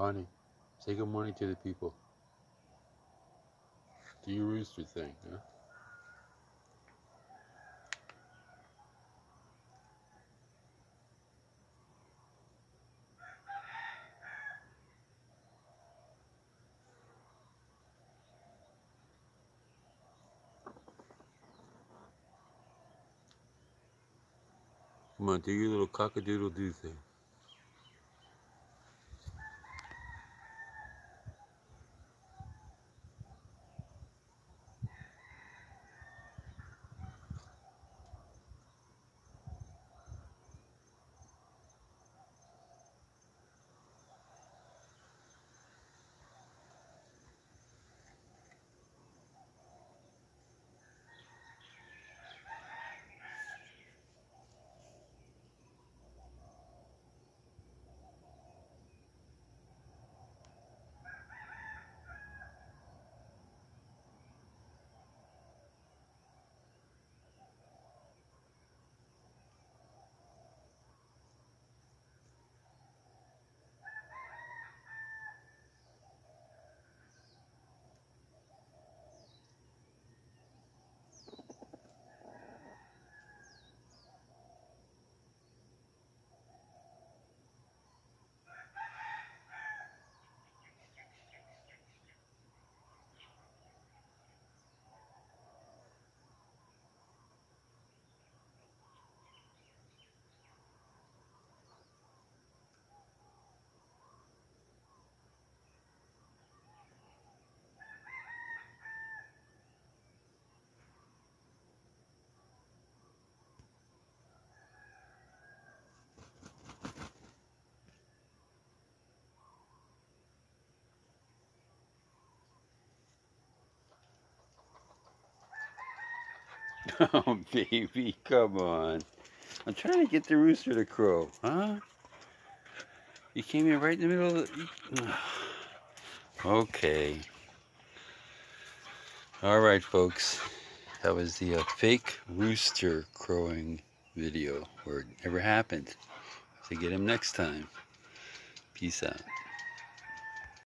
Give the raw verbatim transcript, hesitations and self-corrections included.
Bonnie, say good morning to the people. Do your rooster thing, huh? Come on, do your little cock-a-doodle-doo thing. Oh, baby, come on. I'm trying to get the rooster to crow, huh? You came in right in the middle of the... Okay. Alright, folks. That was the uh, fake rooster crowing video, or it never happened. So get him next time. Peace out.